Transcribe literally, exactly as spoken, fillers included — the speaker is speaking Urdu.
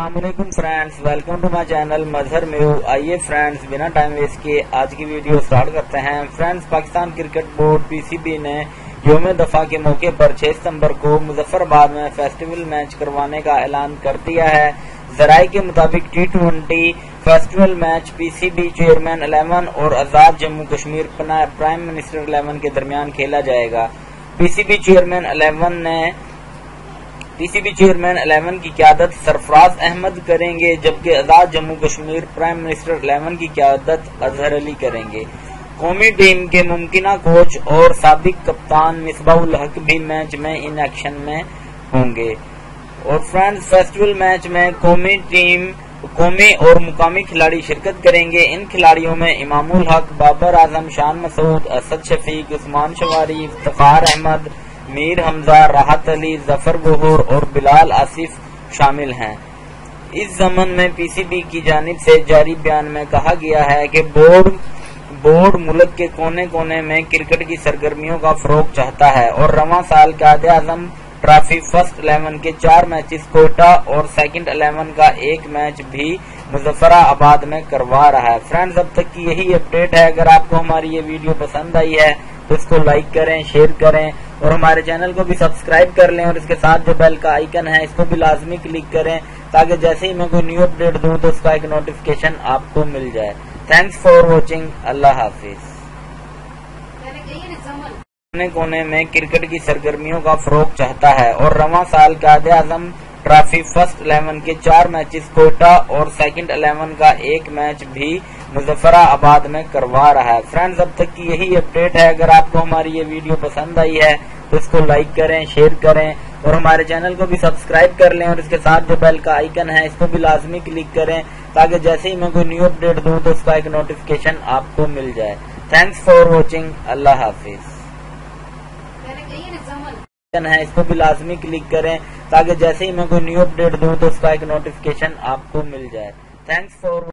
السلام علیکم friends, welcome to my channel Mazhar Meo. آئیے فرینڈز بنا ٹائم ویسٹ کیے آج کی ویڈیو سٹارٹ کرتے ہیں۔ Friends, Pakistan cricket board P C B نے یوم دفاع کے موقع پر چھ ستمبر کو مظفر آباد میں فیسٹیول میچ کروانے کا اعلان کر دیا ہے۔ ذرائع کے مطابق T twenty festival match P C B chairman eleven اور Azad Jammu Kashmir prime minister eleven کے درمیان کھیلا جائے گا۔ P C B chairman eleven نے P C B chairman eleven کی قیادت سرفراز احمد کریں گے، جبکہ Azad Jammu Kashmir prime minister eleven کی قیادت اظہر علی کریں گے۔ قومی ٹیم کے ممکنہ کوچ اور سابق کپتان مصباح الحق بھی میچ میں ان ایکشن میں ہوں گے۔ اور فرینڈز، فیسٹیول میچ میں قومی ٹیم قومی اور مقامی کھلاڑی شرکت کریں گے۔ ان کھلاڑیوں میں امام الحق، بابر اعظم، شان مسعود، اسد شفیق، عثمان شواری، افتخار احمد، میر حمزہ، راحت علی، ظفر گوہر اور بلال آصف شامل ہیں۔ اس ضمن میں پی سی بی کی جانب سے جاری بیان میں کہا گیا ہے کہ بورڈ بورڈ ملک کے کونے کونے میں کرکٹ کی سرگرمیوں کا فروغ چاہتا ہے اور رواں سال Quaid Azam trophy first eleven کے چار میچز کوئٹہ اور سیکنڈ الیون کا ایک میچ بھی مظفر آباد میں کروا رہا ہے۔ فرینڈز، اب تک کی یہی اپڈیٹ ہے۔ اگر آپ کو ہماری یہ ویڈیو پسند آئی ہے تو اس کو لائک کریں، شیئر کریں اور ہمارے چینل کو بھی سبسکرائب کر لیں، اور اس کے ساتھ جو بیل کا آئیکن ہے اس کو بھی لازمی کلک کریں تاکہ جیسے ہی میں کوئی نیو اپڈیٹ دوں تو اس کا ایک نوٹیفکیشن آپ کو مل جائے۔ تھینکس فار واچنگ، اللہ حافظ۔ کونے کونے میں کرکٹ کی سرگرمیوں کا فروغ چاہتا ہے اور رواں سال Quaid Azam trophy first eleven کے چار میچز کوئٹہ اور سیکنڈ الیون کا ایک میچ بھی مظفر آباد میں کروا رہا ہے۔ فرینڈز، اب تک کی یہی اپڈیٹ ہے۔ اگر آپ کو ہماری یہ ویڈیو پسند آئی ہے تو اس کو لائک کریں، شیئر کریں اور ہمارے چینل کو بھی سبسکرائب کر لیں، اور اس کے ساتھ جو بیل کا آئیکن ہے اس کو بھی لازمی کلک کریں تاکہ جیسے ہی میں کوئی نیو اپڈیٹ دوں تو اس کا ایک نوٹیفکیشن آپ کو مل جائے۔ تھینکس فار واچنگ، اللہ حافظ۔ ہے اس کو بھی لازمی کلک کریں تاکہ جیسے ہی میں کوئی نیو اپڈیٹ دوں تو اس کا ایک نوٹیفکیشن آپ کو مل جائے۔ Thanks for